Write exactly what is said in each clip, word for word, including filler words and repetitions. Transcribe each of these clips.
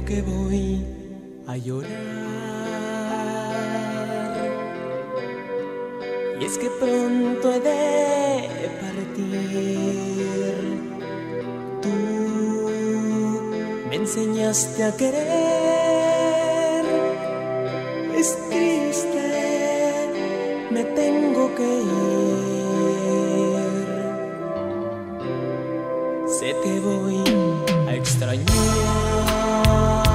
que voy a llorar. Y es que pronto he de partir. Tú me enseñaste a querer. Es triste, me tengo que ir. Sé que voy a extrañar.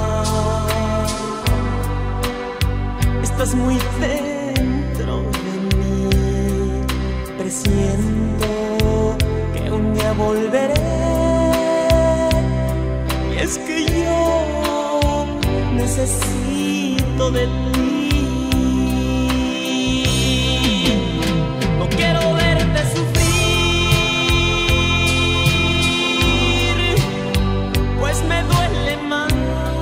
Estás muy dentro de mí. Presiento que un día volveré. Y es que yo necesito de ti. No quiero verte sufrir, pues me duele más.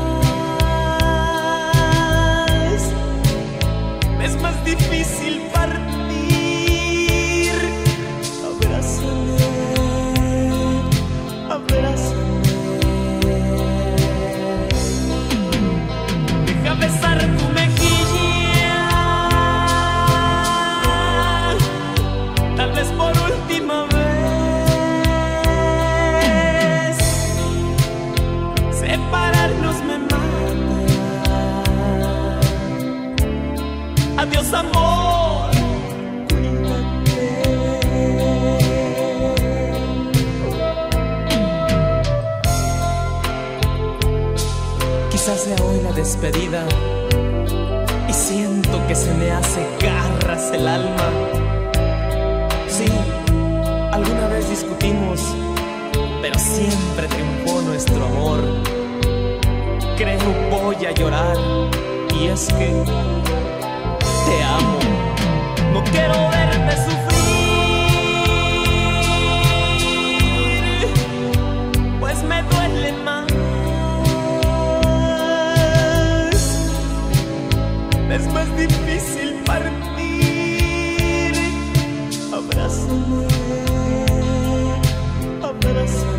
Es más difícil partir. Abrázame, abrázame. Deja besar tu mejilla, tal vez por última vez. Separarnos me mata. Adiós, amor, cuídate. Quizás sea hoy la despedida y siento que se me hace garras el alma. Sí, alguna vez discutimos, pero siempre triunfó nuestro amor. Creo voy a llorar y es que te amo. No quiero verte sufrir, pues me duele más. Es más difícil partir. Abrázame, abrázame.